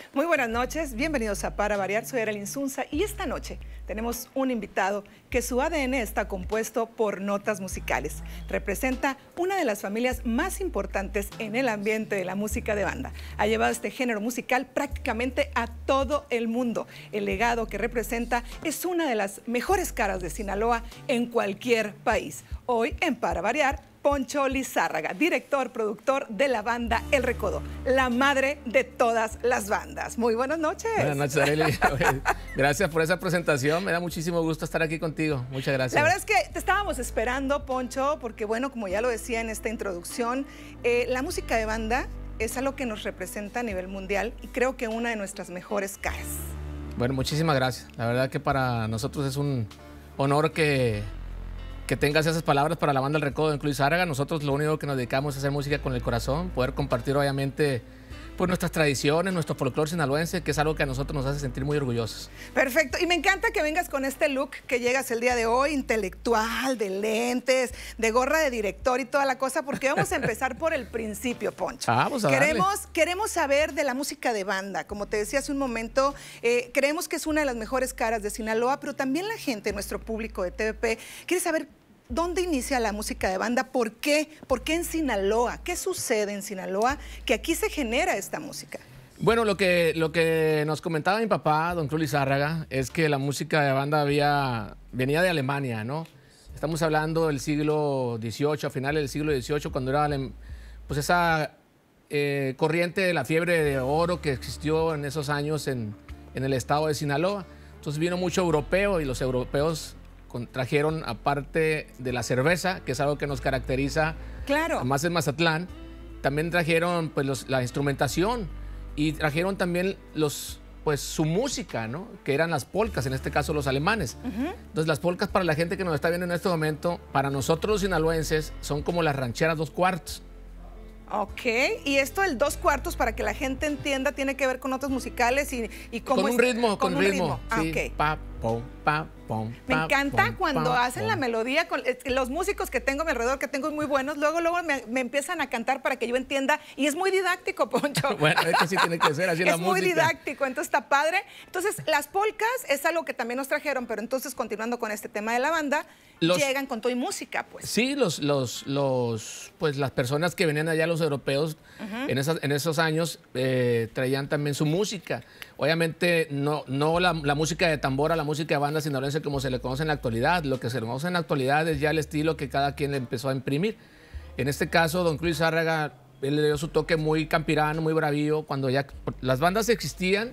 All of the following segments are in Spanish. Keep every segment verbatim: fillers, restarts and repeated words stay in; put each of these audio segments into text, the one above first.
Muy buenas noches, bienvenidos a Para Variar, soy Arely Insunza y esta noche tenemos un invitado que su A D N está compuesto por notas musicales. Representa una de las familias más importantes en el ambiente de la música de banda. Ha llevado este género musical prácticamente a todo el mundo. El legado que representa es una de las mejores caras de Sinaloa en cualquier país. Hoy en Para Variar, Poncho Lizárraga, director, productor de la banda El Recodo, la madre de todas las bandas. Muy buenas noches. Buenas noches, Arely. Gracias por esa presentación. Me da muchísimo gusto estar aquí contigo. Muchas gracias. La verdad es que te estábamos esperando, Poncho, porque bueno, como ya lo decía en esta introducción, eh, la música de banda es algo que nos representa a nivel mundial y creo que una de nuestras mejores caras. Bueno, muchísimas gracias. La verdad que para nosotros es un honor que... que tengas esas palabras para la banda El Recodo de Don Lizárraga. Nosotros lo único que nos dedicamos es hacer música con el corazón, poder compartir obviamente pues, nuestras tradiciones, nuestro folclore sinaloense, que es algo que a nosotros nos hace sentir muy orgullosos. Perfecto, y me encanta que vengas con este look que llegas el día de hoy, intelectual, de lentes, de gorra de director y toda la cosa, porque vamos a empezar por el principio, Poncho. Ah, vamos a queremos, queremos saber de la música de banda. Como te decía hace un momento, eh, creemos que es una de las mejores caras de Sinaloa, pero también la gente, nuestro público de T V P, quiere saber ¿dónde inicia la música de banda? ¿Por qué? ¿Por qué en Sinaloa? ¿Qué sucede en Sinaloa que aquí se genera esta música? Bueno, lo que, lo que nos comentaba mi papá, don Cruz Lizárraga, es que la música de banda había, venía de Alemania, ¿no? Estamos hablando del siglo dieciocho, a finales del siglo dieciocho, cuando era pues esa eh, corriente de la fiebre de oro que existió en esos años en, en el estado de Sinaloa. Entonces vino mucho europeo y los europeos trajeron, aparte de la cerveza, que es algo que nos caracteriza claro. más en Mazatlán, también trajeron pues, los, la instrumentación y trajeron también los, pues, su música, ¿no? Que eran las polcas, en este caso los alemanes. Uh-huh. Entonces las polcas, para la gente que nos está viendo en este momento, para nosotros los sinaloenses son como las rancheras dos cuartos. Ok, y esto del dos cuartos, para que la gente entienda, tiene que ver con notas musicales y, y cómo con un es, ritmo, con, con un ritmo. ritmo. Ah, sí. Okay. Pa, pom, pa, pom, me pa, encanta pom, cuando pa, hacen pom. la melodía, con los músicos que tengo a mi alrededor, que tengo muy buenos, luego luego me, me empiezan a cantar para que yo entienda, y es muy didáctico, Poncho. Bueno, es que sí tiene que ser así la música. Es muy didáctico, entonces está padre. Entonces, las polcas es algo que también nos trajeron, pero entonces, continuando con este tema de la banda, los, llegan con todo y música, pues. Sí, los, los, los, pues las personas que venían allá, los europeos, uh-huh. en, esas, en esos años, eh, traían también su música. Obviamente, no, no la, la música de tambora, la música de banda sinaloense como se le conoce en la actualidad. Lo que se le conoce en la actualidad es ya el estilo que cada quien le empezó a imprimir. En este caso, don Cruz Lizárraga, él le dio su toque muy campirano, muy bravío, cuando ya las bandas existían,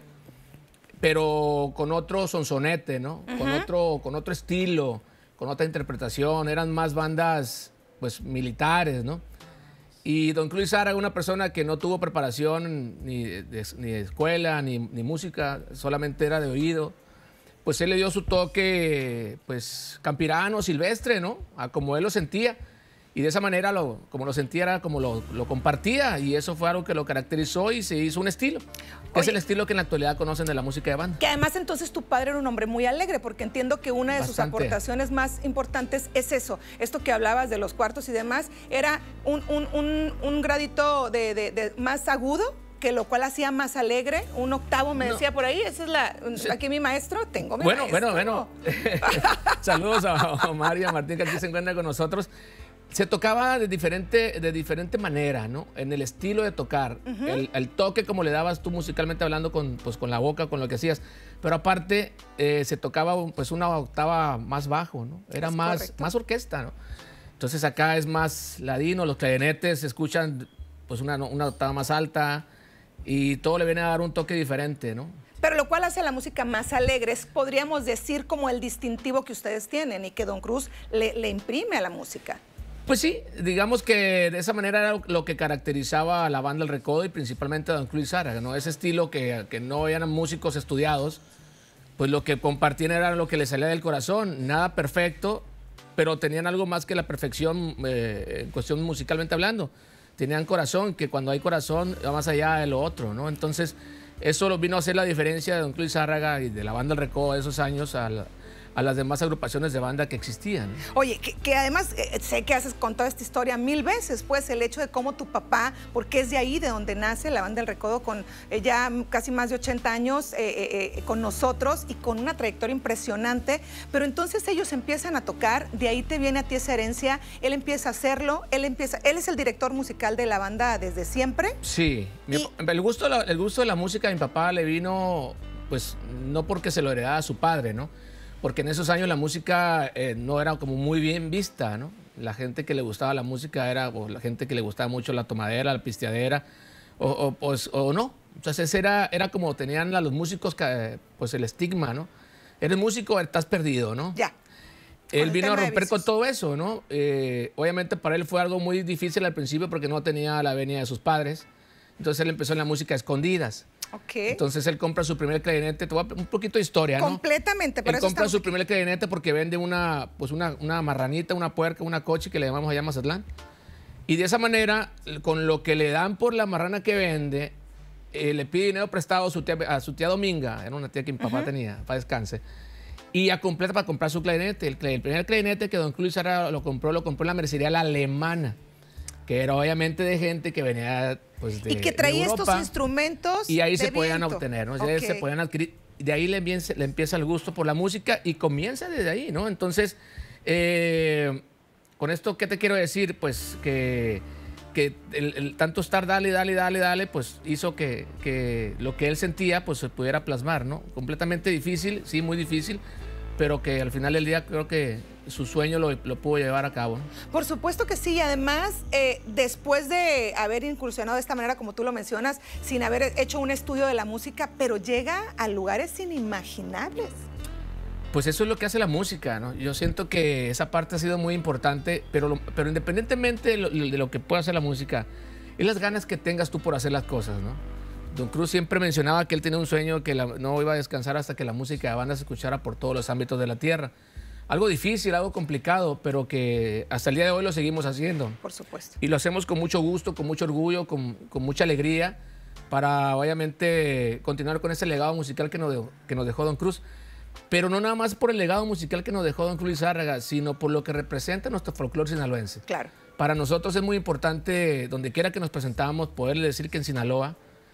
pero con otro sonsonete, ¿no? Uh-huh. Con otro, con otro estilo, con otra interpretación. Eran más bandas, pues, militares, ¿no? Y don Cruz Lizárraga, una persona que no tuvo preparación ni de, ni de escuela, ni, ni música, solamente era de oído, pues él le dio su toque, pues, campirano, silvestre, ¿no? A como él lo sentía. Y de esa manera, lo, como lo sentía, era como lo, lo compartía. Y eso fue algo que lo caracterizó y se hizo un estilo. Que es el estilo que en la actualidad conocen de la música de banda. Que además, entonces, tu padre era un hombre muy alegre, porque entiendo que una de Bastante. sus aportaciones más importantes es eso. Esto que hablabas de los cuartos y demás, era un, un, un, un gradito de, de, de más agudo, que lo cual hacía más alegre, un octavo me decía no. por ahí, esa es la, aquí mi maestro, tengo mi bueno, maestro. Bueno, bueno, saludos a Omar y a Martín, que aquí se encuentran con nosotros. Se tocaba de diferente, de diferente manera, ¿no? En el estilo de tocar, uh-huh. el, el toque como le dabas tú musicalmente hablando con, pues, con la boca, con lo que hacías, pero aparte eh, se tocaba pues una octava más bajo, ¿no? Era más, más orquesta, ¿no? Entonces acá es más ladino, los clarinetes se escuchan pues una, una octava más alta, y todo le viene a dar un toque diferente, ¿no? Pero lo cual hace la música más alegre, podríamos decir como el distintivo que ustedes tienen y que don Cruz le, le imprime a la música. Pues sí, digamos que de esa manera era lo que caracterizaba a la banda El Recodo y principalmente a don Cruz Lizárraga, ¿no? Ese estilo que, que no eran músicos estudiados, pues lo que compartían era lo que les salía del corazón, nada perfecto, pero tenían algo más que la perfección eh, en cuestión musicalmente hablando. Tenían corazón, que cuando hay corazón va más allá de lo otro, ¿no? Entonces, eso vino a hacer la diferencia de don Cruz Lizárraga y de la banda El Recodo de esos años a, la, a las demás agrupaciones de banda que existían. Oye, que, que además eh, sé que has contado esta historia mil veces, pues el hecho de cómo tu papá, porque es de ahí de donde nace la banda El Recodo, con eh, ya casi más de ochenta años eh, eh, eh, con nosotros y con una trayectoria impresionante, pero entonces ellos empiezan a tocar, de ahí te viene a ti esa herencia, él empieza a hacerlo, él empieza, él es el director musical de la banda desde siempre. Sí, mi, y, el, gusto, el gusto de la música a mi papá le vino, pues no porque se lo heredaba a su padre, ¿no? Porque en esos años la música eh, no era como muy bien vista, ¿no? La gente que le gustaba la música era, o la gente que le gustaba mucho la tomadera, la pisteadera, o, o, pues, o no. Entonces era, era como tenían a los músicos, pues el estigma, ¿no? Eres músico, estás perdido, ¿no? Ya. Él vino a romper con todo eso, ¿no? Eh, obviamente para él fue algo muy difícil al principio porque no tenía la venia de sus padres. Entonces él empezó en la música a escondidas. Okay. Entonces él compra su primer clarinete, te voy a un poquito de historia, ¿no? Completamente, pero él eso compra está... su primer clarinete porque vende una, pues una, una marranita, una puerca, una coche que le llamamos allá Mazatlán. Y de esa manera, con lo que le dan por la marrana que vende, eh, le pide dinero prestado a su, tía, a su tía Dominga, era una tía que mi papá uh-huh. tenía, para descanse, y a completa para comprar su clarinete. El, el primer clarinete que don Cruz Lizárraga lo compró, lo compró en la mercería La Alemana, que era obviamente de gente que venía pues de y que traía Europa, estos instrumentos y ahí de se podían viento. obtener, ¿no? Okay. Ahí se podían adquirir, de ahí le empieza, le empieza el gusto por la música y comienza desde ahí, ¿no? Entonces, eh, con esto, ¿qué te quiero decir? Pues que, que el, el tanto estar dale, dale, dale, dale, pues hizo que, que lo que él sentía pues se pudiera plasmar, ¿no? Completamente difícil, sí, muy difícil, pero que al final del día creo que su sueño lo, lo pudo llevar a cabo, ¿no? Por supuesto que sí, y además, eh, después de haber incursionado de esta manera, como tú lo mencionas, sin haber hecho un estudio de la música, pero llega a lugares inimaginables. Pues eso es lo que hace la música, ¿no? Yo siento que esa parte ha sido muy importante, pero, lo, pero independientemente de lo, de lo que pueda hacer la música, es las ganas que tengas tú por hacer las cosas, ¿no? Don Cruz siempre mencionaba que él tenía un sueño que la, no iba a descansar hasta que la música de banda se escuchara por todos los ámbitos de la tierra. Algo difícil, algo complicado, pero que hasta el día de hoy lo seguimos haciendo. Por supuesto. Y lo hacemos con mucho gusto, con mucho orgullo, con, con mucha alegría, para obviamente continuar con ese legado musical que nos, dejó, que nos dejó don Cruz. Pero no nada más por el legado musical que nos dejó don Cruz Lizárraga, sino por lo que representa nuestro folclore sinaloense. Claro. Para nosotros es muy importante, donde quiera que nos presentamos, poderle decir que en Sinaloa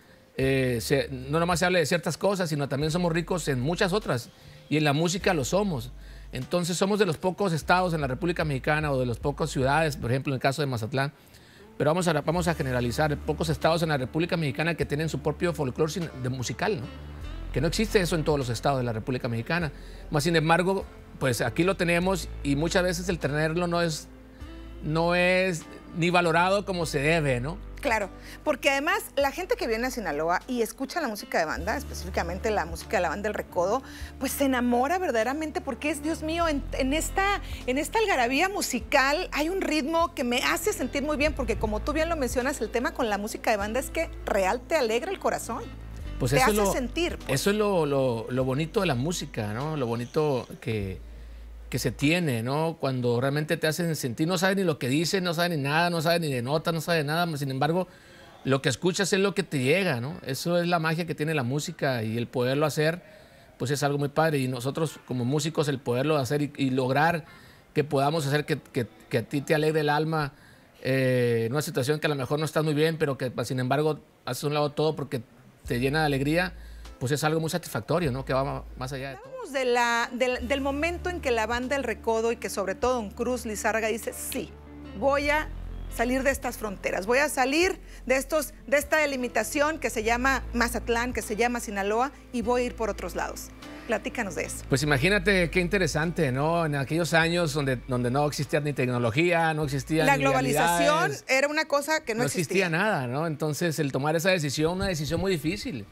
eh, se, no nomás se habla de ciertas cosas, sino también somos ricos en muchas otras. Y en la música lo somos. Entonces somos de los pocos estados en la República Mexicana o de las pocas ciudades, por ejemplo en el caso de Mazatlán, pero vamos a, vamos a generalizar, pocos estados en la República Mexicana que tienen su propio folclore de musical, ¿no? Que no existe eso en todos los estados de la República Mexicana. Más sin embargo, pues aquí lo tenemos y muchas veces el tenerlo no es, no es ni valorado como se debe, ¿no? Claro, porque además la gente que viene a Sinaloa y escucha la música de banda, específicamente la música de la banda El Recodo, pues se enamora verdaderamente porque es, Dios mío, en, en, esta, en esta algarabía musical hay un ritmo que me hace sentir muy bien, porque como tú bien lo mencionas, el tema con la música de banda es que real te alegra el corazón. Pues te eso hace es lo, sentir. Pues. Eso es lo, lo, lo bonito de la música, ¿no? Lo bonito que, que se tiene, ¿no? Cuando realmente te hacen sentir, no sabes ni lo que dicen, no sabes ni nada, no sabes ni de notas, no sabes nada, sin embargo, lo que escuchas es lo que te llega, ¿no? Eso es la magia que tiene la música y el poderlo hacer, pues es algo muy padre. Y nosotros como músicos, el poderlo hacer y, y lograr que podamos hacer que, que, que a ti te alegre el alma eh, en una situación que a lo mejor no estás muy bien, pero que sin embargo haces a un lado todo porque te llena de alegría, pues es algo muy satisfactorio, ¿no? Que va más allá de todo. Hablamos de la, del, del momento en que la banda El Recodo y que sobre todo don Cruz Lizárraga dice, sí, voy a salir de estas fronteras, voy a salir de, estos, de esta delimitación que se llama Mazatlán, que se llama Sinaloa, y voy a ir por otros lados. Platícanos de eso. Pues imagínate qué interesante, ¿no? En aquellos años donde, donde no existía ni tecnología, no existía la ni globalización era una cosa que no, no existía. existía nada, ¿no? Entonces el tomar esa decisión, una decisión muy difícil,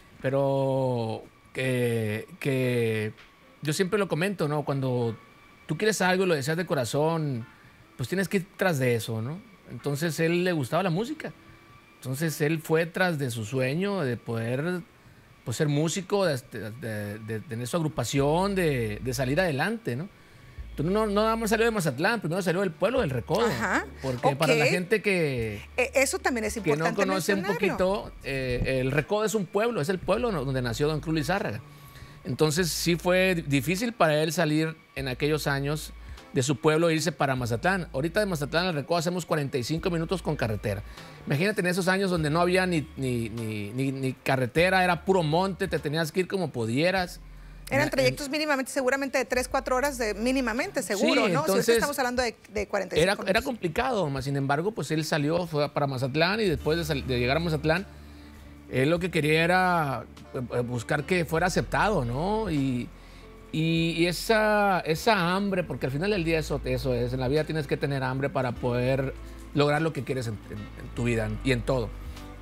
pero que, que yo siempre lo comento, ¿no? Cuando tú quieres algo y lo deseas de corazón, pues tienes que ir tras de eso, ¿no? Entonces él le gustaba la música, entonces él fue tras de su sueño de poder pues, ser músico, de, de, de tener su agrupación, de, de salir adelante, ¿no? Entonces no, no nada más salió de Mazatlán, primero salió del pueblo del Recodo. Ajá, porque okay. Para la gente que, eh, eso también es importante que no conoce un poquito, eh, el Recodo es un pueblo, es el pueblo donde nació don Cruz Lizárraga. Entonces sí fue difícil para él salir en aquellos años de su pueblo e irse para Mazatlán. Ahorita de Mazatlán al Recodo hacemos cuarenta y cinco minutos con carretera. Imagínate en esos años donde no había ni, ni, ni, ni, ni carretera, era puro monte, te tenías que ir como pudieras. Eran trayectos mínimamente, seguramente de tres, cuatro horas de mínimamente, seguro, sí, ¿no? Entonces, si ahorita estamos hablando de, de cuarenta y cinco era, minutos. Era complicado, más sin embargo, pues él salió, fue para Mazatlán y después de, de llegar a Mazatlán, él lo que quería era buscar que fuera aceptado, ¿no? Y, y, y esa, esa hambre, porque al final del día eso, eso es, en la vida tienes que tener hambre para poder lograr lo que quieres en, en, en tu vida y en todo.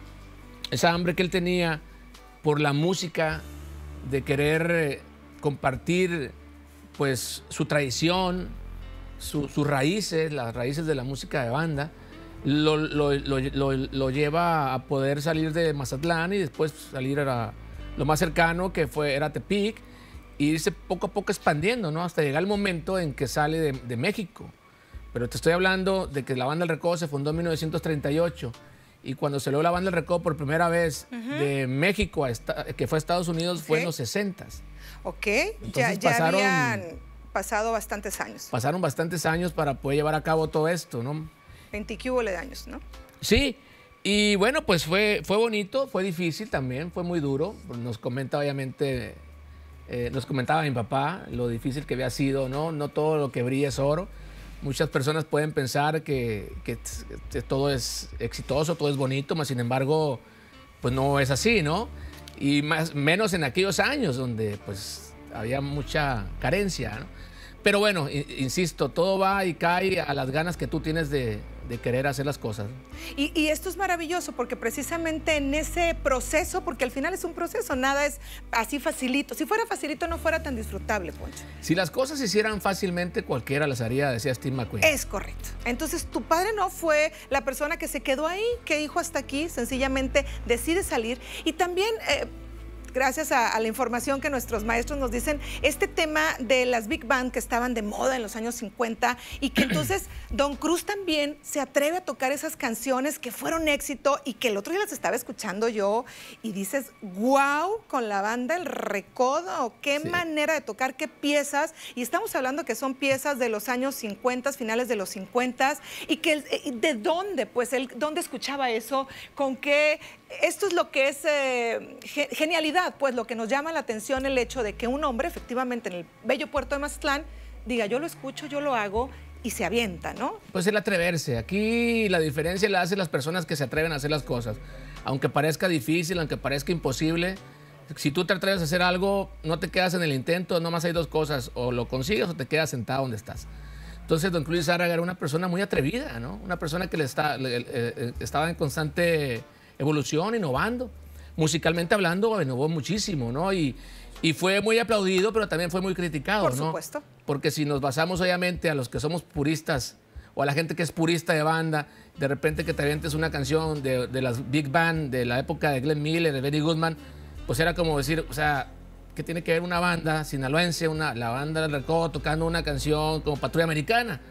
Esa hambre que él tenía por la música, de querer compartir pues su tradición, su, sus raíces, las raíces de la música de banda, lo, lo, lo, lo, lo lleva a poder salir de Mazatlán y después salir a lo más cercano que fue, era Tepic, e irse poco a poco expandiendo, ¿no? Hasta llegar el momento en que sale de, de México. Pero te estoy hablando de que la banda El Recodo se fundó en mil novecientos treinta y ocho y cuando salió la banda El Recodo por primera vez uh-huh. de México, a esta, que fue a Estados Unidos, okay. fue en los sesentas. Ok, ya, ya pasaron, habían pasado bastantes años. Pasaron bastantes años para poder llevar a cabo todo esto, ¿no? veinte de años, ¿no? Sí, y bueno, pues fue, fue bonito, fue difícil también, fue muy duro. Nos comenta, obviamente, eh, nos comentaba mi papá lo difícil que había sido, ¿no? No todo lo que brilla es oro. Muchas personas pueden pensar que, que, que todo es exitoso, todo es bonito, mas sin embargo, pues no es así, ¿no? Y más, menos en aquellos años donde pues había mucha carencia, ¿no? Pero bueno, insisto, todo va y cae a las ganas que tú tienes de, de querer hacer las cosas. Y, y esto es maravilloso porque precisamente en ese proceso, porque al final es un proceso, nada es así facilito. Si fuera facilito no fuera tan disfrutable, Poncho. Si las cosas se hicieran fácilmente, cualquiera las haría, decía Steve McQueen. Es correcto. Entonces tu padre no fue la persona que se quedó ahí, que dijo hasta aquí, sencillamente decide salir. Y también... Eh, gracias a, a la información que nuestros maestros nos dicen, este tema de las big band que estaban de moda en los años cincuenta y que entonces Don Cruz también se atreve a tocar esas canciones que fueron éxito y que el otro día las estaba escuchando yo y dices, wow, con la banda El Recodo, qué sí. manera de tocar, qué piezas, y estamos hablando que son piezas de los años cincuenta, finales de los cincuenta, y que de dónde, pues, él, dónde escuchaba eso, con qué, esto es lo que es eh, genialidad. Pues lo que nos llama la atención el hecho de que un hombre efectivamente en el bello puerto de Mazatlán diga yo lo escucho, yo lo hago y se avienta, ¿no? Pues el atreverse. Aquí la diferencia la hacen las personas que se atreven a hacer las cosas. Aunque parezca difícil, aunque parezca imposible, si tú te atreves a hacer algo, no te quedas en el intento, nomás hay dos cosas, o lo consigues o te quedas sentado donde estás. Entonces don Cruz Lizárraga era una persona muy atrevida, ¿no? Una persona que le está, le, eh, estaba en constante evolución, innovando. Musicalmente hablando, innovó muchísimo, ¿no? Y, y fue muy aplaudido, pero también fue muy criticado, Por ¿no? supuesto. Porque si nos basamos, obviamente, a los que somos puristas o a la gente que es purista de banda, de repente que te avientes una canción de, de las big band de la época de Glenn Miller, de Benny Goodman, pues era como decir, o sea, ¿qué tiene que ver una banda sinaloense, una, la banda del Recodo tocando una canción como Patrulla Americana?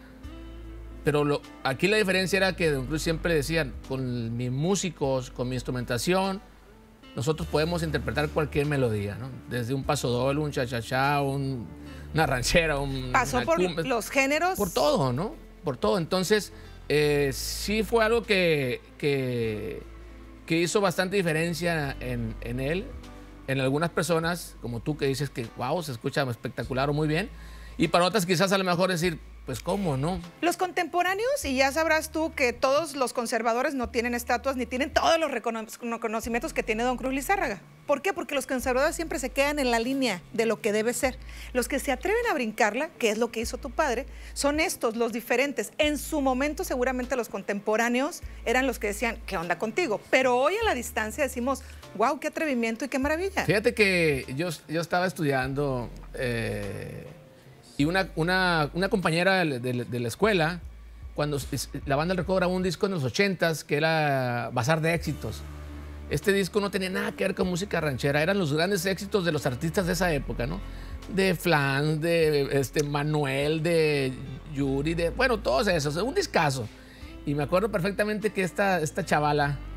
Pero lo, aquí la diferencia era que Don Cruz siempre decían, con mis músicos, con mi instrumentación, nosotros podemos interpretar cualquier melodía, ¿no? Desde un pasodoble, un cha-cha-cha, un, una ranchera, un... Pasó por cumbia, los géneros. Por todo, ¿no? Por todo. Entonces, eh, sí fue algo que, que, que hizo bastante diferencia en, en él. En algunas personas, como tú que dices que, wow, se escucha espectacular o muy bien. Y para otras quizás a lo mejor decir, pues cómo, ¿no? Los contemporáneos, y ya sabrás tú que todos los conservadores no tienen estatuas ni tienen todos los reconocimientos que tiene Don Cruz Lizárraga. ¿Por qué? Porque los conservadores siempre se quedan en la línea de lo que debe ser. Los que se atreven a brincarla, que es lo que hizo tu padre, son estos, los diferentes. En su momento seguramente los contemporáneos eran los que decían, ¿qué onda contigo? Pero hoy a la distancia decimos, wow, qué atrevimiento y qué maravilla. Fíjate que yo, yo estaba estudiando... Eh... Y una, una, una compañera de, de, de la escuela, cuando la banda El Recodo grabó un disco en los ochentas que era Bazar de Éxitos. Este disco no tenía nada que ver con música ranchera, eran los grandes éxitos de los artistas de esa época, ¿no? De Flans, de este, Manuel, de Yuri, de, bueno, todos esos, un discazo. Y me acuerdo perfectamente que esta, esta chavala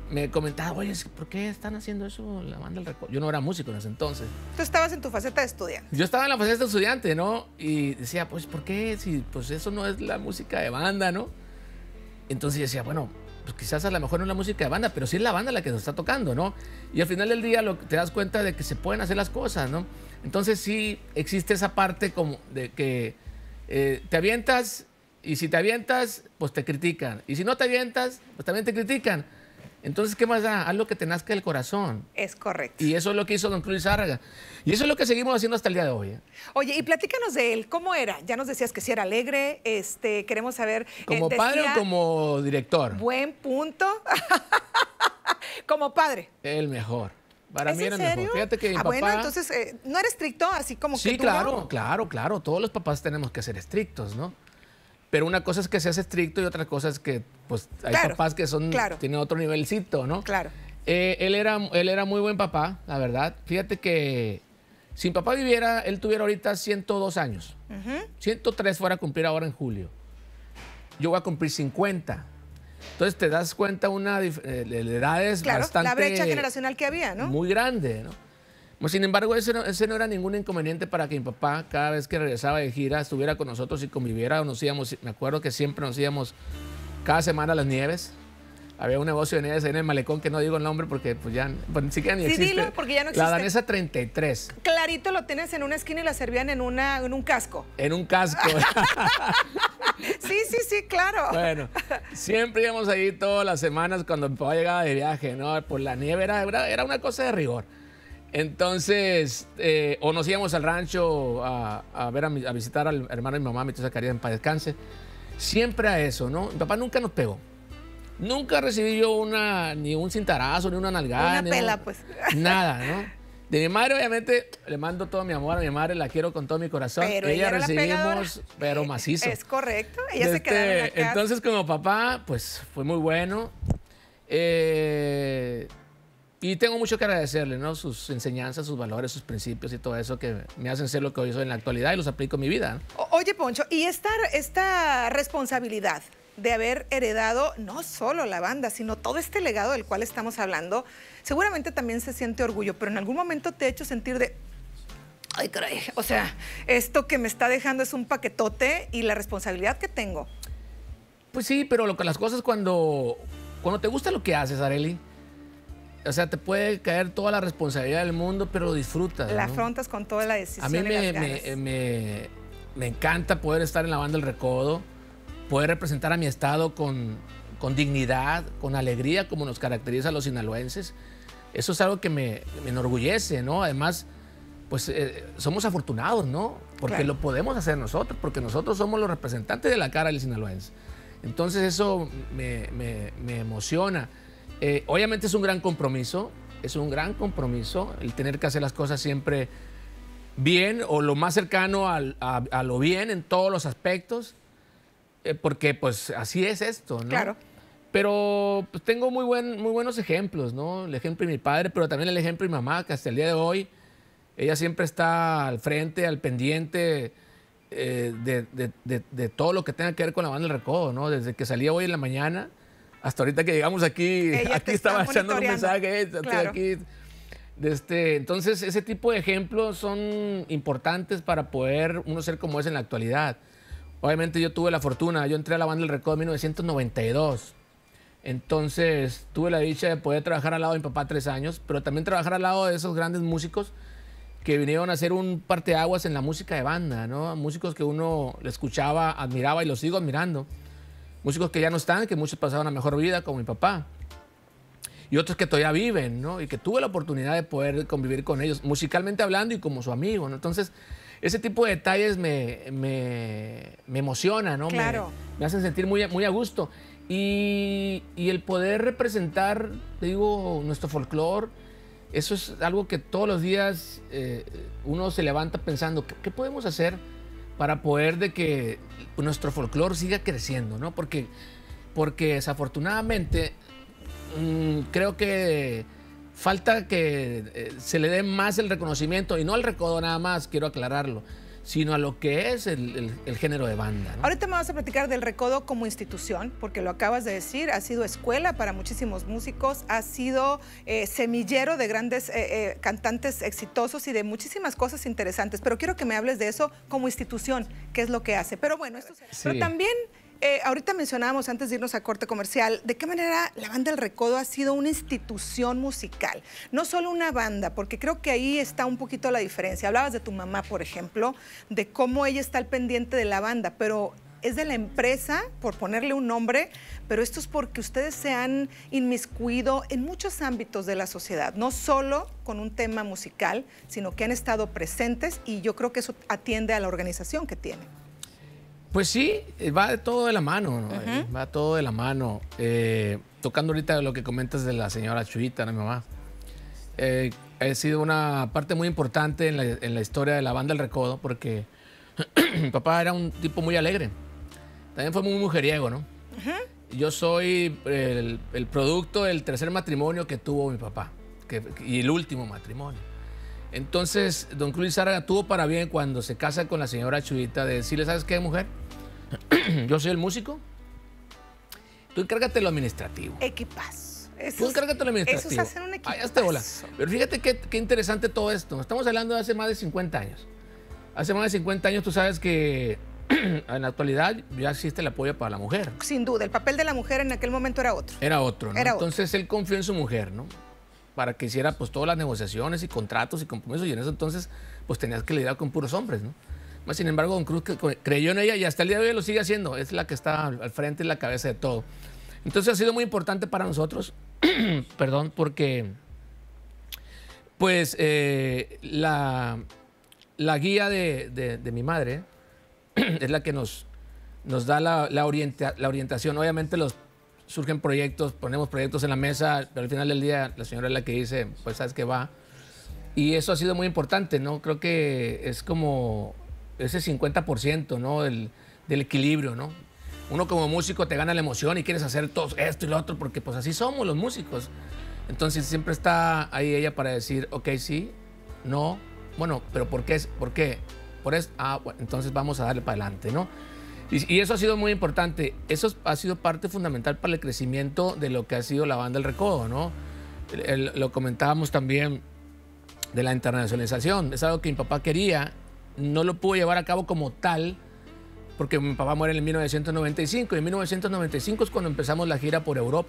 me comentaba, oye, ¿por qué están haciendo eso la banda del Recodo? Yo no era músico en ese entonces. Tú estabas en tu faceta de estudiante. Yo estaba en la faceta de estudiante, ¿no? Y decía, pues, ¿por qué? Si pues eso no es la música de banda, ¿no? Entonces yo decía, bueno, pues quizás a lo mejor no es la música de banda, pero sí es la banda la que nos está tocando, ¿no? Y al final del día lo, te das cuenta de que se pueden hacer las cosas, ¿no? Entonces sí existe esa parte como de que eh, te avientas y si te avientas, pues te critican. Y si no te avientas, pues también te critican. Entonces, ¿qué más da? Haz lo que te nazca del corazón. Es correcto. Y eso es lo que hizo don Cruz Lizárraga. Y eso es lo que seguimos haciendo hasta el día de hoy. ¿eh? Oye, y platícanos de él. ¿Cómo era? Ya nos decías que sí era alegre. Este, queremos saber... ¿Como eh, padre decía, o como director? Buen punto. Como padre. El mejor. Para ¿Es mí era en el serio? mejor. Fíjate que mi ah, papá... bueno, entonces, eh, ¿no era estricto así como sí, que tú claro, no? claro, claro. Todos los papás tenemos que ser estrictos, ¿no? Pero una cosa es que seas estricto y otra cosa es que, pues, hay claro, papás que son, claro. tienen otro nivelcito, ¿no? Claro. Eh, él, era, él era muy buen papá, la verdad. Fíjate que si mi papá viviera, él tuviera ahorita ciento dos años. Uh-huh. ciento tres fuera a cumplir ahora en julio. Yo voy a cumplir cincuenta. Entonces te das cuenta una de, de edades claro, bastante... la brecha generacional que había, ¿no? Muy grande, ¿no? Sin embargo, ese no, ese no era ningún inconveniente para que mi papá, cada vez que regresaba de gira, estuviera con nosotros y conviviera. Nos íbamos, me acuerdo que siempre nos íbamos cada semana a las Nieves. Había un negocio de nieves ahí en el Malecón, que no digo el nombre porque pues ya pues, ni siquiera ni sí, existe. Dilo, porque ya no existe. La Danesa treinta y tres. Clarito lo tienes en una esquina y la servían en, una, en un casco. En un casco. sí, sí, sí, claro. Bueno, siempre íbamos ahí todas las semanas cuando mi papá llegaba de viaje, ¿no? Por la nieve era, era, era una cosa de rigor. Entonces, eh, o nos íbamos al rancho a, a, ver a, mi, a visitar al hermano de mi mamá, mi tía Zacarías, en paz descanse. Siempre a eso, ¿no? Mi papá nunca nos pegó. Nunca recibí yo una, ni un cintarazo, ni una nalgada. Una pela, pues. Nada, ¿no? De mi madre, obviamente, le mando todo mi amor a mi madre, la quiero con todo mi corazón. Pero ella, ella recibimos, pero macizo. Es correcto, ella este, se quedaba en la casa. Entonces, como papá, pues fue muy bueno. Eh... Y tengo mucho que agradecerle, ¿no? Sus enseñanzas, sus valores, sus principios y todo eso que me hacen ser lo que hoy soy en la actualidad y los aplico en mi vida, ¿no? Oye, Poncho, y esta, esta responsabilidad de haber heredado no solo la banda, sino todo este legado del cual estamos hablando, seguramente también se siente orgullo, pero en algún momento te ha hecho sentir de... Ay, caray, o sea, esto que me está dejando es un paquetote y la responsabilidad que tengo. Pues sí, pero lo que las cosas cuando, cuando te gusta lo que haces, Arely, o sea, te puede caer toda la responsabilidad del mundo, pero lo disfrutas. La ¿no? afrontas con toda la decisión. A mí y me, las ganas. me, me, me encanta poder estar en la banda del Recodo, poder representar a mi estado con, con dignidad, con alegría, como nos caracteriza a los sinaloenses. Eso es algo que me, me enorgullece, ¿no? Además, pues eh, somos afortunados, ¿no? Porque claro. lo podemos hacer nosotros, porque nosotros somos los representantes de la cara del sinaloense. Entonces eso me, me, me emociona. Eh, obviamente es un gran compromiso, es un gran compromiso el tener que hacer las cosas siempre bien o lo más cercano al, a, a lo bien en todos los aspectos, eh, porque pues así es esto, ¿no? Claro. Pero pues, tengo muy, buen, muy buenos ejemplos, ¿no? El ejemplo de mi padre, pero también el ejemplo de mi mamá, que hasta el día de hoy ella siempre está al frente, al pendiente eh, de, de, de, de todo lo que tenga que ver con la banda del Recodo, ¿no? Desde que salía hoy en la mañana hasta ahorita que llegamos aquí, ella aquí estaba echando un mensaje, claro. aquí. De este, entonces, ese tipo de ejemplos son importantes para poder uno ser como es en la actualidad. Obviamente yo tuve la fortuna, yo entré a la banda del Recodo en mil novecientos noventa y dos. Entonces, tuve la dicha de poder trabajar al lado de mi papá tres años, pero también trabajar al lado de esos grandes músicos que vinieron a hacer un parteaguas en la música de banda, ¿no? Músicos que uno le escuchaba, admiraba y los sigo admirando. Músicos que ya no están, que muchos pasaron a mejor vida, como mi papá. Y otros que todavía viven, ¿no? Y que tuve la oportunidad de poder convivir con ellos, musicalmente hablando y como su amigo, ¿no? Entonces, ese tipo de detalles me, me, me emociona, ¿no? Claro. Me, me hacen sentir muy, muy a gusto. Y, y el poder representar, te digo, nuestro folclore, eso es algo que todos los días eh, uno se levanta pensando, ¿qué, qué podemos hacer para poder de que nuestro folclore siga creciendo, ¿no? Porque, porque desafortunadamente mmm, creo que falta que eh, se le dé más el reconocimiento, y no al Recodo nada más, quiero aclararlo, sino a lo que es el, el, el género de banda, ¿no? Ahorita me vas a platicar del Recodo como institución, porque lo acabas de decir, ha sido escuela para muchísimos músicos, ha sido eh, semillero de grandes eh, eh, cantantes exitosos y de muchísimas cosas interesantes, pero quiero que me hables de eso como institución, qué es lo que hace. Pero bueno, esto será. Sí. Pero también... Eh, ahorita mencionábamos antes de irnos a corte comercial, de qué manera la banda El Recodo ha sido una institución musical, no solo una banda, porque creo que ahí está un poquito la diferencia. Hablabas de tu mamá, por ejemplo, de cómo ella está al pendiente de la banda, pero es de la empresa, por ponerle un nombre, pero esto es porque ustedes se han inmiscuido en muchos ámbitos de la sociedad, no solo con un tema musical, sino que han estado presentes y yo creo que eso atiende a la organización que tienen. Pues sí, va de todo de la mano, ¿no? Uh-huh. Va todo de la mano. Eh, tocando ahorita lo que comentas de la señora Chuyita, ¿no, mi mamá? Eh, ha sido una parte muy importante en la, en la historia de la banda El Recodo, porque mi papá era un tipo muy alegre. También fue muy mujeriego, ¿no? Uh-huh. Yo soy el, el producto del tercer matrimonio que tuvo mi papá, que, y el último matrimonio. Entonces, don Cruz Lizárraga tuvo para bien cuando se casa con la señora Chuyita de decirle, ¿sabes qué, mujer? Yo soy el músico, tú encárgate lo administrativo. Equipazo. Tú encárgate lo administrativo. Esos hacen un equipazo. Ay, hazte bola. Pero fíjate qué, qué interesante todo esto. Estamos hablando de hace más de cincuenta años. Hace más de cincuenta años tú sabes que en la actualidad ya existe el apoyo para la mujer. Sin duda, el papel de la mujer en aquel momento era otro. Era otro, ¿no? Era Entonces otro. Él confió en su mujer, ¿no? Para que hiciera pues todas las negociaciones y contratos y compromisos, y en eso entonces pues tenías que lidiar con puros hombres, ¿no? Más sin embargo, don Cruz creyó en ella y hasta el día de hoy lo sigue haciendo, es la que está al frente y la cabeza de todo. Entonces ha sido muy importante para nosotros, perdón, porque pues eh, la, la guía de, de, de mi madre es la que nos, nos da la, la, orienta, la orientación. Obviamente los surgen proyectos, ponemos proyectos en la mesa, pero al final del día la señora es la que dice, pues sabes que va. Y eso ha sido muy importante, ¿no? Creo que es como ese cincuenta por ciento, ¿no? Del, del equilibrio, ¿no? Uno como músico te gana la emoción y quieres hacer todo esto y lo otro, porque pues así somos los músicos. Entonces siempre está ahí ella para decir, ok, sí, no, bueno, pero ¿por qué? ¿Por qué? Por eso, ah, bueno, entonces vamos a darle para adelante, ¿no? Y, y eso ha sido muy importante. Eso ha sido parte fundamental para el crecimiento de lo que ha sido la banda El Recodo, ¿no? El, el, lo comentábamos también de la internacionalización. Es algo que mi papá quería, no lo pudo llevar a cabo como tal, porque mi papá muere en mil novecientos noventa y cinco, y en mil novecientos noventa y cinco es cuando empezamos la gira por Europa.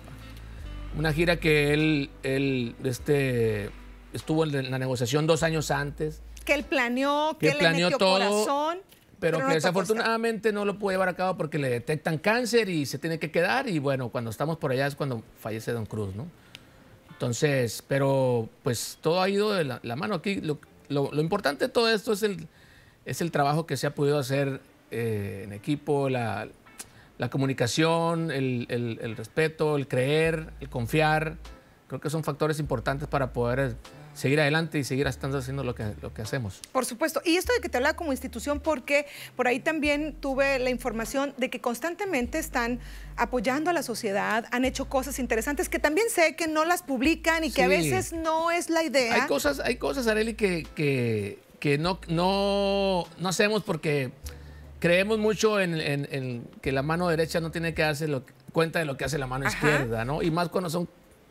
Una gira que él, él este, estuvo en la negociación dos años antes. Que él planeó, que, que él planeó le metió todo, corazón. Pero, pero que no desafortunadamente no lo pudo llevar a cabo porque le detectan cáncer y se tiene que quedar. Y bueno, cuando estamos por allá es cuando fallece don Cruz, ¿no? Entonces, pero pues todo ha ido de la, la mano aquí. Lo, lo, lo importante de todo esto es el, es el trabajo que se ha podido hacer eh, en equipo, la, la comunicación, el, el, el respeto, el creer, el confiar. Creo que son factores importantes para poder seguir adelante y seguir estando haciendo lo que, lo que hacemos. Por supuesto. Y esto de que te hablaba como institución, porque por ahí también tuve la información de que constantemente están apoyando a la sociedad, han hecho cosas interesantes que también sé que no las publican y que sí, a veces no es la idea. Hay cosas, hay cosas, Arely, que, que, que no, no, no hacemos porque creemos mucho en, en, en que la mano derecha no tiene que darse lo, cuenta de lo que hace la mano Ajá. izquierda, ¿no? Y más cuando son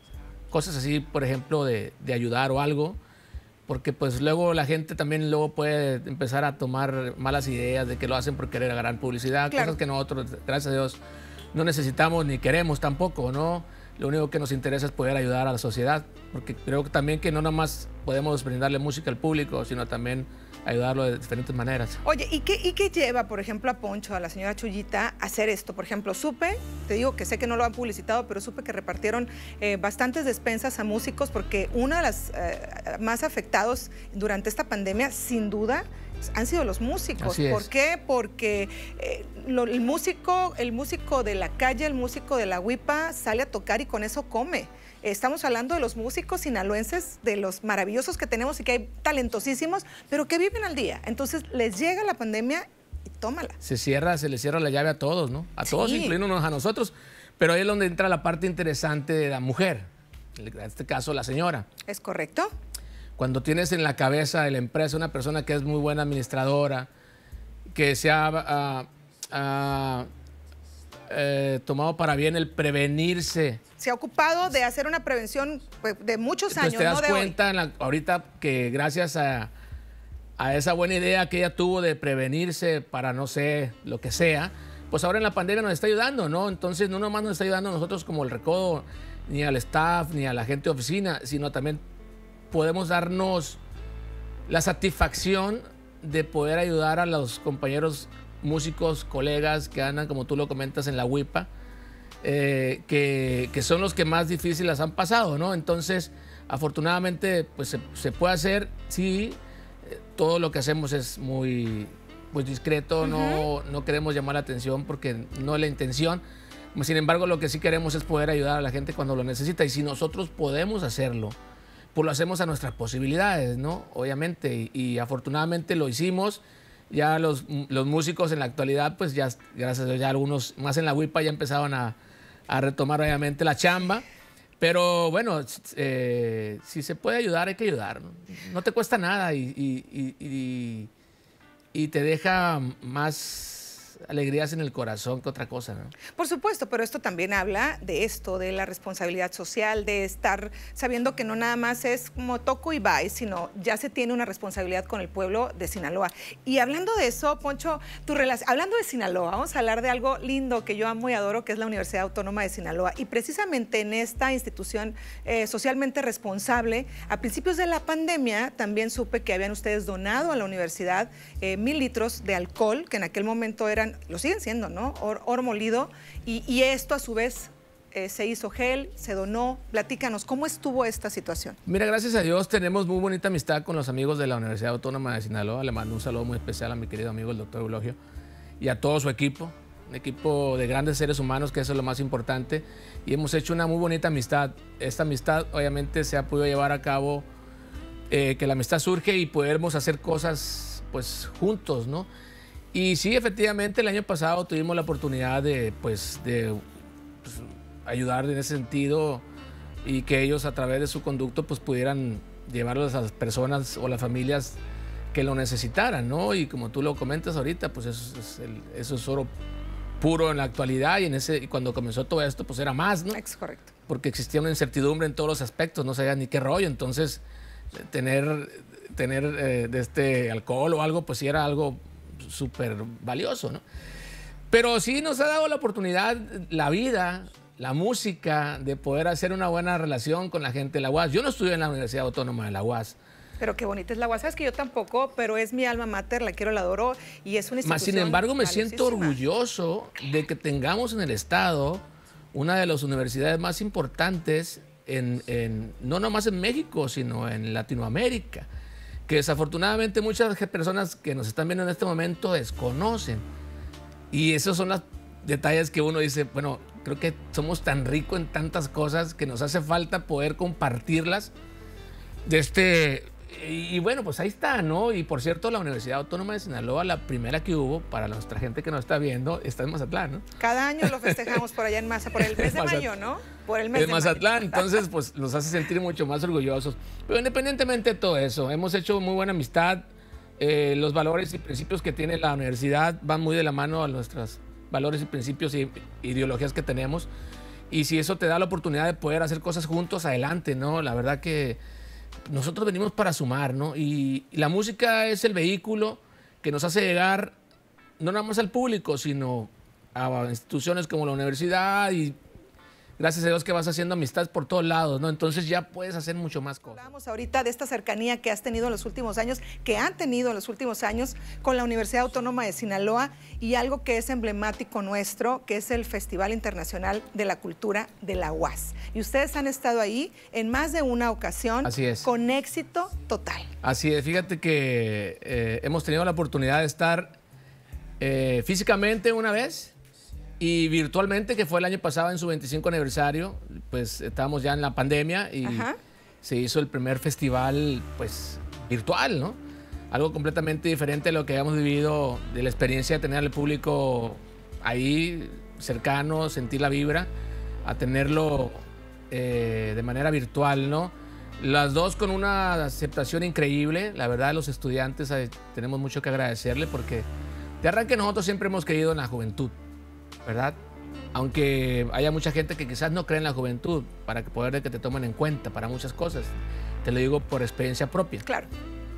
cosas así, por ejemplo, de, de ayudar o algo, porque pues luego la gente también luego puede empezar a tomar malas ideas de que lo hacen por querer ganar publicidad, claro. Cosas que nosotros, gracias a Dios, no necesitamos ni queremos tampoco, ¿no? Lo único que nos interesa es poder ayudar a la sociedad, porque creo que también que no nada más podemos brindarle música al público, sino también ayudarlo de diferentes maneras. Oye, ¿y qué, ¿y qué lleva, por ejemplo, a Poncho, a la señora Chuyita, a hacer esto? Por ejemplo, supe, te digo que sé que no lo han publicitado, pero supe que repartieron eh, bastantes despensas a músicos, porque uno de los eh, más afectados durante esta pandemia, sin duda, han sido los músicos. ¿Por qué? Porque eh, lo, el, músico, el músico de la calle, el músico de la huipa, sale a tocar y con eso come. Estamos hablando de los músicos sinaloenses, de los maravillosos que tenemos y que hay talentosísimos, pero que viven al día. Entonces les llega la pandemia y tómala. Se cierra, se les cierra la llave a todos, ¿no? A todos, sí. Incluyéndonos a nosotros. Pero ahí es donde entra la parte interesante de la mujer, en este caso la señora. ¿Es correcto? Cuando tienes en la cabeza de la empresa una persona que es muy buena administradora, que se ha, ha- ha, eh, tomado para bien el prevenirse. Se ha ocupado de hacer una prevención pues, de muchos Entonces años, te das no de hoy. cuenta en la- ahorita que gracias a, a esa buena idea que ella tuvo de prevenirse para no sé, lo que sea, pues ahora en la pandemia nos está ayudando, ¿no? Entonces no nomás nos está ayudando a nosotros como el Recodo, ni al staff, ni a la gente de oficina, sino también podemos darnos la satisfacción de poder ayudar a los compañeros músicos, colegas que andan, como tú lo comentas, en la huipa, eh, que, que son los que más difíciles las han pasado, ¿no? Entonces, afortunadamente, pues se, se puede hacer, sí, eh, todo lo que hacemos es muy pues, discreto, uh-huh. no, no queremos llamar la atención porque no es la intención. Sin embargo, lo que sí queremos es poder ayudar a la gente cuando lo necesita, y si nosotros podemos hacerlo, pues lo hacemos a nuestras posibilidades, ¿no? Obviamente, y, y afortunadamente lo hicimos. Ya los, los músicos en la actualidad, pues ya, gracias a Dios, ya algunos más en la huipa ya empezaban a, a retomar obviamente la chamba. Pero bueno, eh, si se puede ayudar, hay que ayudar, ¿no? No te cuesta nada y, y, y, y, y te deja más alegrías en el corazón que otra cosa, ¿no? Por supuesto, pero esto también habla de esto, de la responsabilidad social, de estar sabiendo que no nada más es como toco y bye, sino ya se tiene una responsabilidad con el pueblo de Sinaloa. Y hablando de eso, Poncho, tu relación, hablando de Sinaloa, vamos a hablar de algo lindo que yo amo y adoro, que es la Universidad Autónoma de Sinaloa. Y precisamente en esta institución eh, socialmente responsable, a principios de la pandemia, también supe que habían ustedes donado a la universidad eh, mil litros de alcohol, que en aquel momento eran, lo siguen siendo, ¿no? Or, oro molido, y, y esto a su vez eh, se hizo gel, se donó. Platícanos, ¿cómo estuvo esta situación? Mira, gracias a Dios tenemos muy bonita amistad con los amigos de la Universidad Autónoma de Sinaloa. Le mando un saludo muy especial a mi querido amigo, el doctor Eulogio, y a todo su equipo, un equipo de grandes seres humanos, que eso es lo más importante, y hemos hecho una muy bonita amistad. Esta amistad obviamente se ha podido llevar a cabo, eh, que la amistad surge y podemos hacer cosas pues juntos, ¿no? Y sí, efectivamente, el año pasado tuvimos la oportunidad de, pues, de pues, ayudar en ese sentido, y que ellos a través de su conducto pues, pudieran llevarlos a las personas o las familias que lo necesitaran, ¿no? Y como tú lo comentas ahorita, pues eso es, el, eso es oro puro en la actualidad, y, en ese, y cuando comenzó todo esto pues era más, ¿no? Es correcto. Porque existía una incertidumbre en todos los aspectos, no sabía ni qué rollo, entonces tener, tener eh, de este alcohol o algo, pues sí era algo súper valioso, ¿no? Pero sí nos ha dado la oportunidad, la vida, la música, de poder hacer una buena relación con la gente de la U A S. Yo no estudié en la Universidad Autónoma de la U A S. Pero qué bonita es la U A S. Sabes que yo tampoco, pero es mi alma mater, la quiero, la adoro, y es una institución. Más sin embargo, me siento orgulloso de que tengamos en el estado una de las universidades más importantes, en, en, no nomás en México, sino en Latinoamérica, que desafortunadamente muchas personas que nos están viendo en este momento desconocen. Y esos son los detalles que uno dice, bueno, creo que somos tan ricos en tantas cosas que nos hace falta poder compartirlas. De este, y, y bueno, pues ahí está, ¿no? Y por cierto, la Universidad Autónoma de Sinaloa, la primera que hubo, para nuestra gente que nos está viendo, está en Mazatlán, ¿no? Cada año lo festejamos por allá en Maza, por el mes de mayo, ¿no? Por el mes en de Mazatlán, mayo. Entonces pues nos hace sentir mucho más orgullosos. Pero independientemente de todo eso, hemos hecho muy buena amistad. Eh, los valores y principios que tiene la universidad van muy de la mano a nuestros valores y principios y ideologías que tenemos. Y si eso te da la oportunidad de poder hacer cosas juntos, adelante, ¿no? La verdad que nosotros venimos para sumar, ¿no? Y, y la música es el vehículo que nos hace llegar no nada más al público, sino a instituciones como la universidad, y gracias a Dios que vas haciendo amistades por todos lados, ¿no? Entonces ya puedes hacer mucho más cosas. Hablamos ahorita de esta cercanía que has tenido en los últimos años, que han tenido en los últimos años con la Universidad Autónoma de Sinaloa, y algo que es emblemático nuestro, que es el Festival Internacional de la Cultura de la U A S. Y ustedes han estado ahí en más de una ocasión. Así es. Con éxito total. Así es, fíjate que eh, hemos tenido la oportunidad de estar eh, físicamente una vez, y virtualmente, que fue el año pasado en su veinticinco aniversario. Pues estábamos ya en la pandemia y Ajá. se hizo el primer festival pues virtual, ¿no? Algo completamente diferente de lo que habíamos vivido, de la experiencia de tener al público ahí cercano, sentir la vibra, a tenerlo eh, de manera virtual, ¿no? Las dos con una aceptación increíble. La verdad, los estudiantes eh, tenemos mucho que agradecerle, porque De arranque nosotros siempre hemos creído en la juventud, ¿verdad? Aunque haya mucha gente que quizás no cree en la juventud para que poder de que te tomen en cuenta para muchas cosas. Te lo digo por experiencia propia. Claro.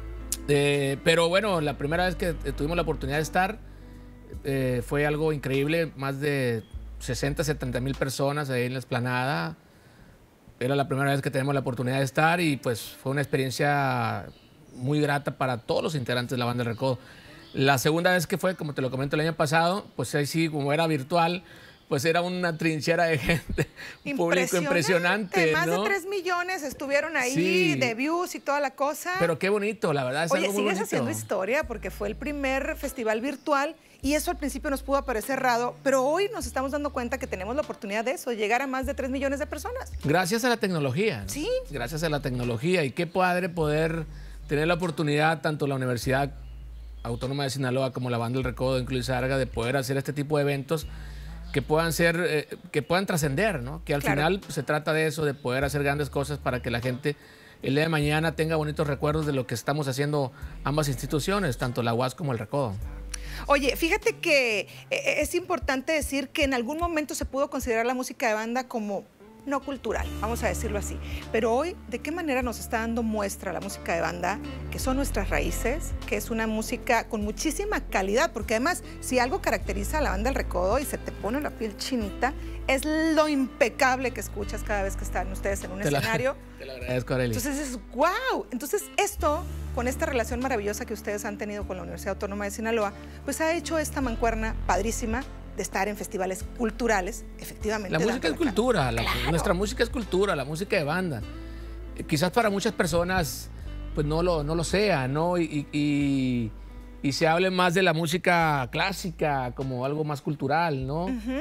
Eh, pero bueno, la primera vez que tuvimos la oportunidad de estar eh, fue algo increíble. Más de sesenta, setenta mil personas ahí en la explanada. Era la primera vez que tenemos la oportunidad de estar y pues fue una experiencia muy grata para todos los integrantes de la Banda del Recodo. La segunda vez que fue, como te lo comento el año pasado, pues ahí sí, como era virtual, pues era una trinchera de gente, un público impresionante, Más ¿no? de tres millones estuvieron ahí, Sí. de views y toda la cosa. Pero qué bonito, la verdad, es Oye, algo muy sigues bonito. haciendo historia porque fue el primer festival virtual y eso al principio nos pudo parecer raro, pero hoy nos estamos dando cuenta que tenemos la oportunidad de eso, de llegar a más de tres millones de personas. Gracias a la tecnología. ¿no? Sí. Gracias a la tecnología. Y qué padre poder tener la oportunidad, tanto la Universidad Autónoma de Sinaloa como la Banda del Recodo de Incluir Sarga, de poder hacer este tipo de eventos que puedan ser, eh, que puedan trascender, ¿no? Que al Claro. final se trata de eso, de poder hacer grandes cosas para que la gente el día de mañana tenga bonitos recuerdos de lo que estamos haciendo ambas instituciones, tanto la U A S como el Recodo. Oye, fíjate que eh, es importante decir que en algún momento se pudo considerar la música de banda como no cultural, vamos a decirlo así. Pero hoy, ¿de qué manera nos está dando muestra la música de banda? Que son nuestras raíces, que es una música con muchísima calidad, porque además, si algo caracteriza a la Banda del Recodo y se te pone la piel chinita, es lo impecable que escuchas cada vez que están ustedes en un Te la- escenario. Te lo agradezco, Arely. Entonces es wow. Entonces esto, con esta relación maravillosa que ustedes han tenido con la Universidad Autónoma de Sinaloa, pues ha hecho esta mancuerna padrísima de estar en festivales culturales, efectivamente. La música es dando la cara. cultura, la- Claro. nuestra música es cultura, la música de banda. Eh, Quizás para muchas personas pues no lo, no lo sea, ¿no? Y, y- y- y se hable más de la música clásica como algo más cultural, ¿no? Ujú.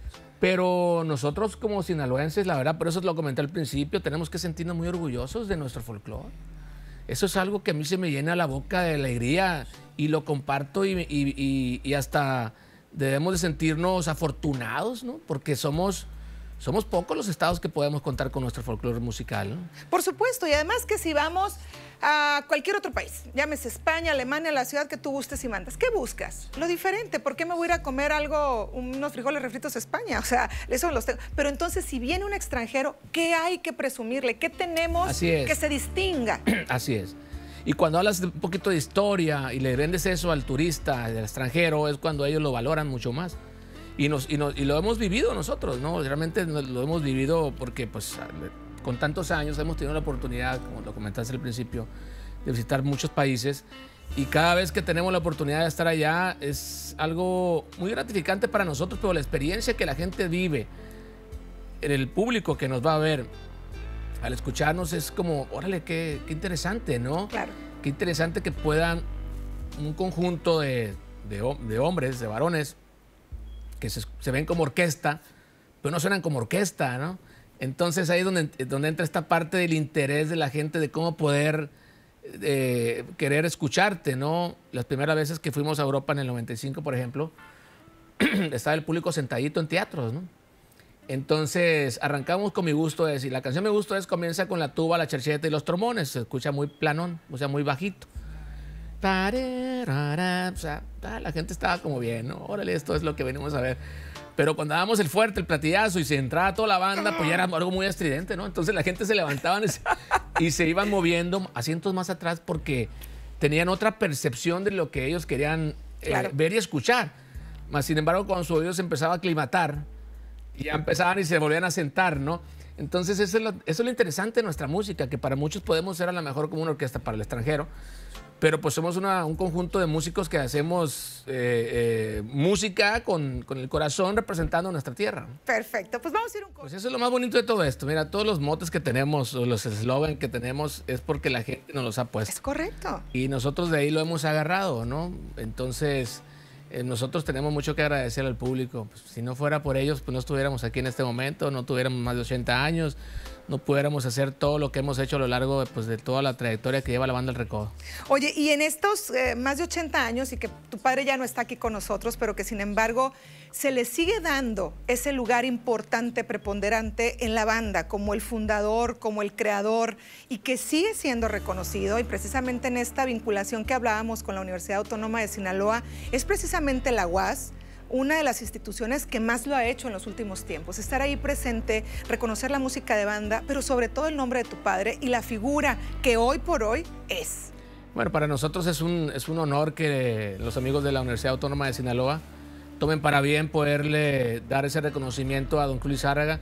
Pero nosotros como sinaloenses, la verdad, por eso lo comenté al principio, tenemos que sentirnos muy orgullosos de nuestro folclore. Eso es algo que a mí se me llena la boca de alegría y lo comparto y, y- y- y hasta debemos de sentirnos afortunados, ¿no? Porque somos, somos pocos los estados que podemos contar con nuestro folclore musical, ¿no? Por supuesto, y además que si vamos a cualquier otro país, llámese España, Alemania, la ciudad que tú gustes y mandas, ¿qué buscas? Lo diferente. ¿Por qué me voy a ir a comer algo, unos frijoles refritos a España? O sea, eso los tengo. Pero entonces, si viene un extranjero, ¿qué hay que presumirle? ¿Qué tenemos Así es. que se distinga? Así es. Y cuando hablas de un poquito de historia y le vendes eso al turista, al extranjero, es cuando ellos lo valoran mucho más. Y, nos, y, nos- y lo hemos vivido nosotros, ¿no? Realmente no- lo hemos vivido porque, pues, con tantos años hemos tenido la oportunidad, como lo comentaste al principio, de visitar muchos países. Y cada vez que tenemos la oportunidad de estar allá es algo muy gratificante para nosotros, pero la experiencia que la gente vive, en el público que nos va a ver, al escucharnos es como, órale, qué, qué interesante, ¿no? Claro. Qué interesante que puedan un conjunto de, de hom- de hombres, de varones, que se, se ven como orquesta, pero no suenan como orquesta, ¿no? Entonces ahí es donde, donde entra esta parte del interés de la gente de cómo poder eh, querer escucharte, ¿no? Las primeras veces que fuimos a Europa en el noventa y cinco, por ejemplo, estaba el público sentadito en teatros, ¿no? Entonces arrancamos con Mi Gusto Es, y la canción Mi Gusto Es comienza con la tuba, la chercheta y los trombones, se escucha muy planón, o sea, muy bajito. Tararara, o sea, ah, la gente estaba como bien, ¿no? Órale, esto es lo que venimos a ver. Pero cuando dábamos el fuerte, el platillazo y se entraba toda la banda, pues ya era algo muy estridente, ¿no? Entonces la gente se levantaba y se, y se iban moviendo asientos más atrás porque tenían otra percepción de lo que ellos querían eh, Claro. ver y escuchar. Mas, sin embargo, cuando su oído se empezaba a aclimatar, ya empezaban y se volvían a sentar, ¿no? Entonces eso es, lo, eso es lo interesante de nuestra música, que para muchos podemos ser a lo mejor como una orquesta para el extranjero, pero pues somos una- un conjunto de músicos que hacemos eh, eh, música con, con el corazón representando nuestra tierra. Perfecto. Pues vamos a ir un Pues eso es lo más bonito de todo esto. Mira, todos los motes que tenemos o los eslogan que tenemos es porque la gente nos los ha puesto. Es correcto. Y nosotros de ahí lo hemos agarrado, ¿no? Entonces, eh, nosotros tenemos mucho que agradecer al público. Pues, si no fuera por ellos, pues no estuviéramos aquí en este momento, no tuviéramos más de ochenta años, no pudiéramos hacer todo lo que hemos hecho a lo largo pues, de toda la trayectoria que lleva la banda El Recodo. Oye, y en estos eh, más de ochenta años, y que tu padre ya no está aquí con nosotros, pero que sin embargo se le sigue dando ese lugar importante, preponderante en la banda, como el fundador, como el creador, y que sigue siendo reconocido, y precisamente en esta vinculación que hablábamos con la Universidad Autónoma de Sinaloa, es precisamente la U A S, una de las instituciones que más lo ha hecho en los últimos tiempos. Estar ahí presente, reconocer la música de banda, pero sobre todo el nombre de tu padre y la figura que hoy por hoy es. Bueno, para nosotros es un, es un honor que los amigos de la Universidad Autónoma de Sinaloa tomen para bien poderle dar ese reconocimiento a don Cruz Lizárraga.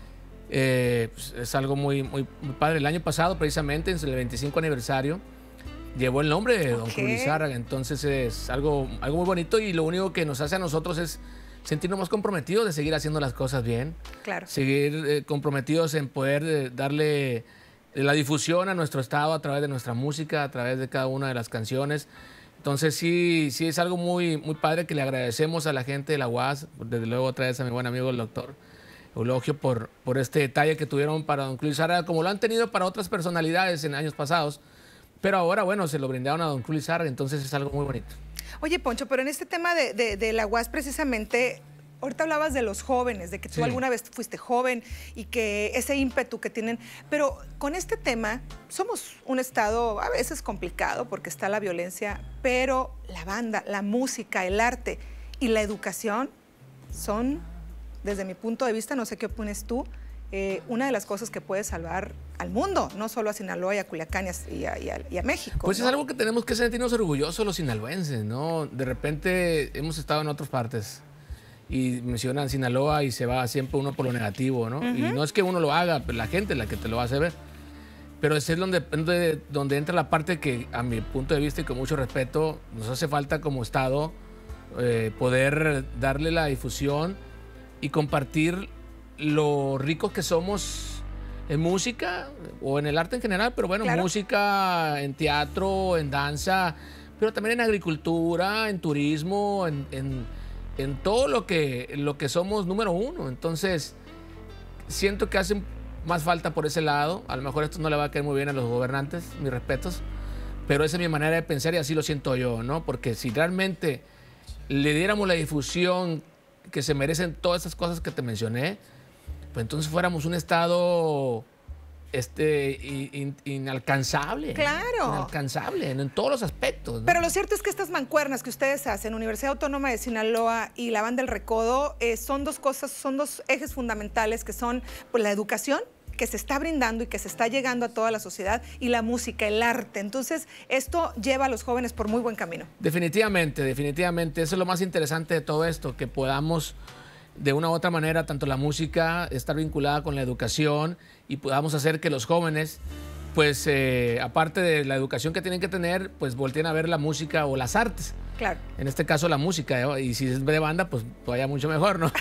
Eh, pues es algo muy, muy, muy padre. El año pasado, precisamente, en el veinticinco aniversario, llevó el nombre de don Cruz Lizárraga, entonces es algo, algo muy bonito, y lo único que nos hace a nosotros es sentirnos más comprometidos de seguir haciendo las cosas bien, claro. seguir eh, comprometidos en poder eh, darle la difusión a nuestro estado a través de nuestra música, a través de cada una de las canciones. Entonces sí, sí es algo muy, muy padre, que le agradecemos a la gente de la U A S, desde luego otra vez a mi buen amigo el doctor Eulogio por, por este detalle que tuvieron para don Cruz Lizárraga, como lo han tenido para otras personalidades en años pasados. Pero ahora, bueno, se lo brindaron a don Cruz Lizárraga, entonces es algo muy bonito. Oye, Poncho, pero en este tema de, de, de la U A S precisamente, ahorita hablabas de los jóvenes, de que tú sí. alguna vez fuiste joven y que ese ímpetu que tienen, pero con este tema somos un estado a veces complicado porque está la violencia, pero la banda, la música, el arte y la educación son, desde mi punto de vista, no sé qué opinas tú, Eh, una de las cosas que puede salvar al mundo, no solo a Sinaloa y a Culiacán y a, y a, y a México. Pues ¿no? Es algo que tenemos que sentirnos orgullosos los sinaloenses, ¿no? De repente hemos estado en otras partes y mencionan Sinaloa y se va siempre uno por lo negativo, ¿no? Uh-huh. Y no es que uno lo haga, pero la gente es la que te lo hace ver. Pero es donde, donde, donde entra la parte que, a mi punto de vista y con mucho respeto, nos hace falta como Estado eh, poder darle la difusión y compartir lo ricos que somos en música o en el arte en general, pero bueno, claro. música, en teatro, en danza, pero también en agricultura, en turismo, en, en, en todo lo que, lo que somos número uno. Entonces, siento que hace más falta por ese lado. A lo mejor esto no le va a caer muy bien a los gobernantes, mis respetos, pero esa es mi manera de pensar y así lo siento yo, ¿no? Porque si realmente le diéramos la difusión que se merecen todas esas cosas que te mencioné, pues entonces fuéramos un estado este, in, inalcanzable. Claro. Inalcanzable en, en todos los aspectos, ¿no? Pero lo cierto es que estas mancuernas que ustedes hacen, Universidad Autónoma de Sinaloa y la banda El Recodo, eh, son dos cosas, son dos ejes fundamentales que son pues, la educación, que se está brindando y que se está llegando a toda la sociedad, y la música, el arte. Entonces, esto lleva a los jóvenes por muy buen camino. Definitivamente, definitivamente. Eso es lo más interesante de todo esto, que podamos de una u otra manera, tanto la música estar vinculada con la educación y podamos hacer que los jóvenes, pues eh, aparte de la educación que tienen que tener, pues volteen a ver la música o las artes. Claro. En este caso la música, ¿eh? Y si es de banda, pues todavía mucho mejor, ¿no?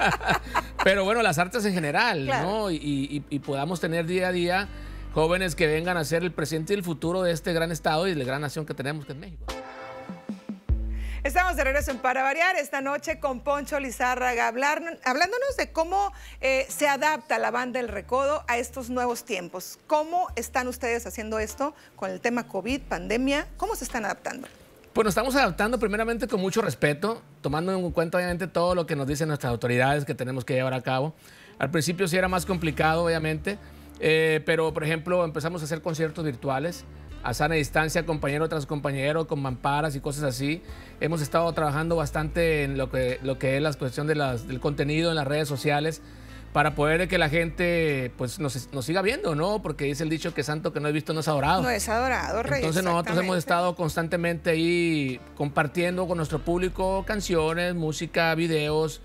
Pero bueno, las artes en general, claro. ¿no? Y, y, y podamos tener día a día jóvenes que vengan a ser el presente y el futuro de este gran estado y de la gran nación que tenemos, que es México. Estamos de regreso en Para Variar esta noche con Poncho Lizárraga, hablar, hablándonos de cómo eh, se adapta la banda El Recodo a estos nuevos tiempos. ¿Cómo están ustedes haciendo esto con el tema COVID, pandemia? ¿Cómo se están adaptando? Pues nos estamos adaptando primeramente con mucho respeto, tomando en cuenta obviamente todo lo que nos dicen nuestras autoridades que tenemos que llevar a cabo. Al principio sí era más complicado, obviamente, eh, pero por ejemplo empezamos a hacer conciertos virtuales, a sana distancia, compañero tras compañero, con mamparas y cosas así. Hemos estado trabajando bastante en lo que, lo que es la cuestión de las, del contenido en las redes sociales para poder que la gente pues, nos, nos siga viendo, ¿no? Porque dice el dicho que santo que no he visto no es adorado. No es adorado, Rey. Entonces nosotros hemos estado constantemente ahí compartiendo con nuestro público canciones, música, videos,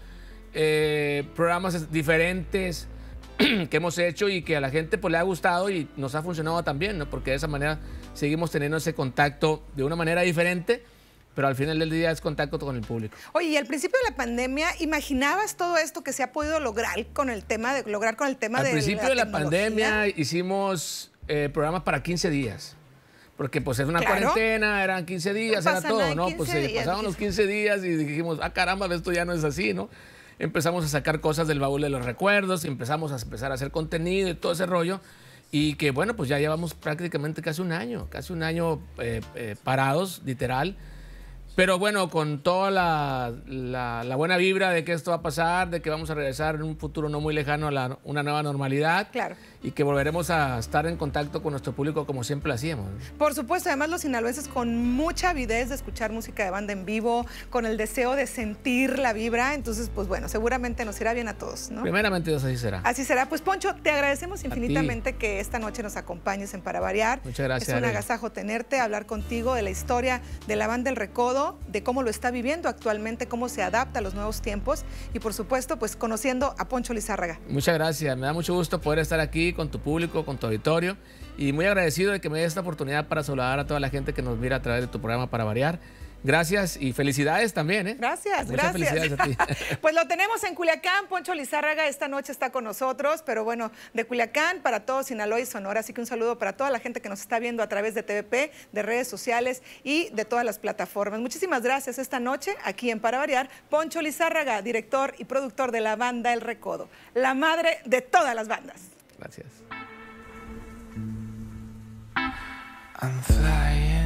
eh, programas diferentes que hemos hecho y que a la gente pues, le ha gustado y nos ha funcionado también, ¿no? Porque de esa manera seguimos teniendo ese contacto de una manera diferente, pero al final del día es contacto con el público. Oye, y al principio de la pandemia, ¿imaginabas todo esto que se ha podido lograr con el tema de lograr con el tema al de principio la de la tecnología? pandemia hicimos eh, programas para quince días. Porque pues es una claro. cuarentena, eran quince días, no era todo, ¿no? Pues se días, pasaban los quince días y dijimos, ah, caramba, esto ya no es así, ¿no? empezamos a sacar cosas del baúl de los recuerdos, y empezamos a empezar a hacer contenido y todo ese rollo. Y que bueno, pues ya llevamos prácticamente casi un año, casi un año eh, eh, parados, literal. Pero bueno, con toda la, la, la buena vibra de que esto va a pasar, de que vamos a regresar en un futuro no muy lejano a la, una nueva normalidad. Claro. Y que volveremos a estar en contacto con nuestro público como siempre lo hacíamos. Por supuesto, además los sinaloenses con mucha avidez de escuchar música de banda en vivo, con el deseo de sentir la vibra. Entonces, pues bueno, seguramente nos irá bien a todos, ¿no? Primeramente Dios, así será. Así será. Pues Poncho, te agradecemos infinitamente que esta noche nos acompañes en Para Variar. Muchas gracias. Es un Ari. agasajo tenerte, hablar contigo de la historia de la banda El Recodo, de cómo lo está viviendo actualmente, cómo se adapta a los nuevos tiempos y por supuesto, pues conociendo a Poncho Lizárraga. Muchas gracias, me da mucho gusto poder estar aquí con tu público, con tu auditorio y muy agradecido de que me des esta oportunidad para saludar a toda la gente que nos mira a través de tu programa Para Variar. Gracias y felicidades también, ¿eh? Gracias, Muchas gracias. felicidades a ti. Pues lo tenemos en Culiacán, Poncho Lizárraga esta noche está con nosotros, pero bueno, de Culiacán para todo Sinaloa y Sonora, así que un saludo para toda la gente que nos está viendo a través de T V P, de redes sociales y de todas las plataformas. Muchísimas gracias esta noche, aquí en Para Variar, Poncho Lizárraga, director y productor de la banda El Recodo, la madre de todas las bandas. Gracias. I'm flying